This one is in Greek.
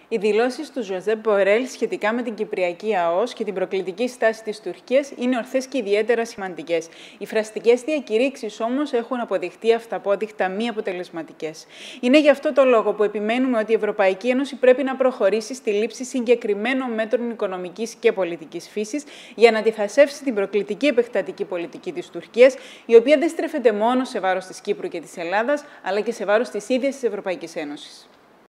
Οι δηλώσεις του Ζωζέπ Μπορέλ σχετικά με την Κυπριακή ΑΟΣ και την προκλητική στάση της Τουρκίας είναι ορθές και ιδιαίτερα σημαντικές. Οι φραστικές διακηρύξεις όμως έχουν αποδειχτεί αυταπόδεικτα μη αποτελεσματικές. Είναι γι' αυτό το λόγο που επιμένουμε ότι η Ευρωπαϊκή Ένωση πρέπει να προχωρήσει στη λήψη συγκεκριμένων μέτρων οικονομικής και πολιτικής φύσης για να αντιθασέψει την προκλητική επεκτατική πολιτική της Τουρκίας, η οποία δεν στρέφεται μόνο σε βάρος της Κύπρου και της Ελλάδας, αλλά και σε βάρος της ίδιας της Ευρωπαϊκής Ένωσης.